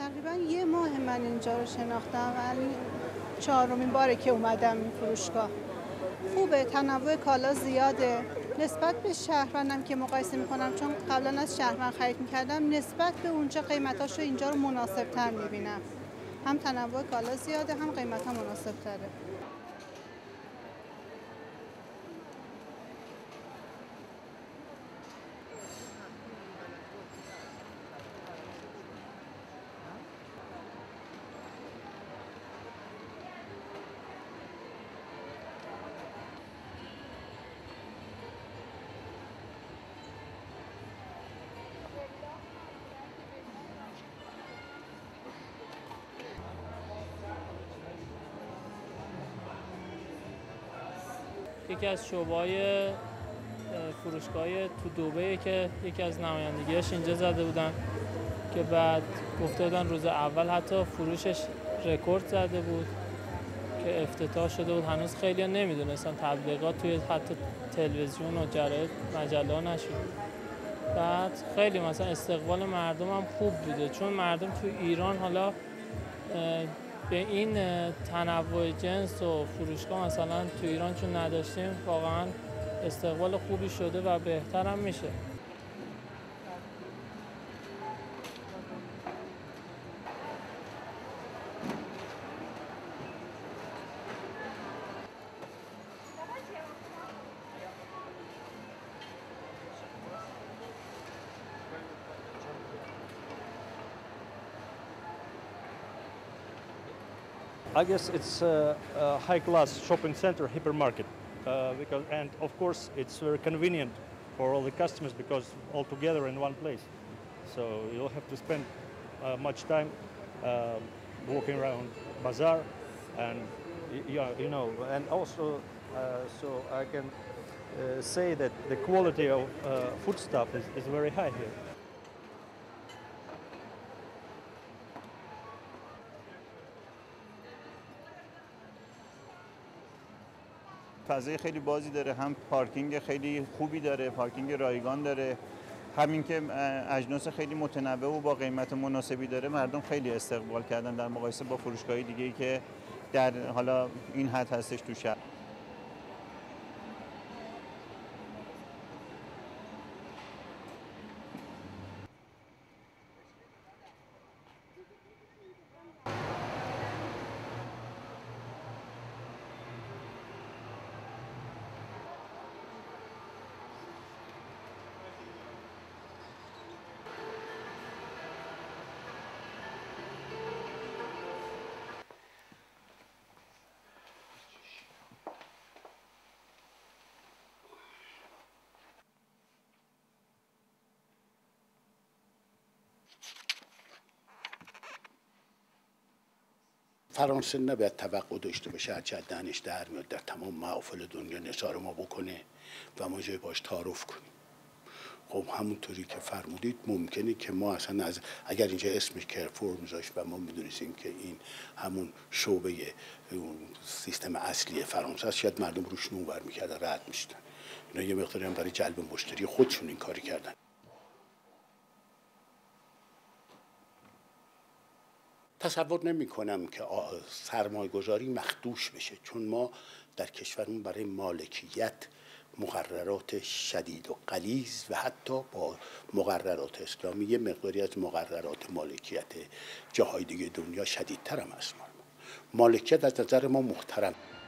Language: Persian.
تقریبا یه ماه من اینجا رو شناختم، ولی 4مین باره که اومدم این فروشگاه. خوبه، تنوع کالا زیاده نسبت به شهروندم که مقایسه میکنم، چون قبلا از شهروند خرید میکردم، نسبت به اونجا قیمتاشو اینجا رو مناسب تر میبینم. هم تنوع کالا زیاده، هم قیمت ها مناسب تره. یکی از شعبه‌های فروشگاه تو دبی که یکی از نمایندگیاش اینجا زده بودن که بعد گفته بودن روز اول حتی فروشش رکورد زده بود که افتتاح شده بود. هنوز خیلی نمیدونستن، تبلیغات توی حتی تلویزیون و جراید مجله نشد. بعد خیلی مثلا استقبال مردم هم خوب بوده، چون مردم تو ایران حالا به این تنوع جنس و فروشگاه مثلا تو ایران چون نداشتیم، واقعا استقبال خوبی شده و بهتر هم میشه. I guess it's a high-class shopping center, hypermarket, and of course it's very convenient for all the customers because all together in one place. So you don't have to spend much time walking around bazaar, and and also so I can say that the quality of foodstuff is very high here. فضای خیلی بازی داره، هم پارکینگ خیلی خوبی داره، پارکینگ رایگان داره، همین که اجناس خیلی متنوع و با قیمت مناسبی داره. مردم خیلی استقبال کردن در مقایسه با فروشگاه‌های دیگه‌ای که در حالا این حد هستش تو شهر. فرانسه نباید توقع داشته باشه هرچی از دهنش در میاد در تمام محافل دنیا نثار ما بکنه و ما جای باش تعارف کنیم. خب همونطوری که فرمودید ممکنه که ما اصلا اگر اینجا اسمش کرفور میذاشت و ما میدونستیم که این همون شعبه سیستم اصلی فرانسه است، شاید مردم روش نونور میکردن، رد میشدن. اینا یه مقداری هم برای جلب مشتری خودشون این کاری کردن. تصور نمی کنم که سرمایه گذاری مخدوش بشه، چون ما در کشورمون برای مالکیت مقررات شدید و غلیظ و حتی با مقررات اسلامی یه مقداری از مقررات مالکیت جاهای دیگه دنیا شدیدتر هم هست. مالکیت از نظر ما محترم.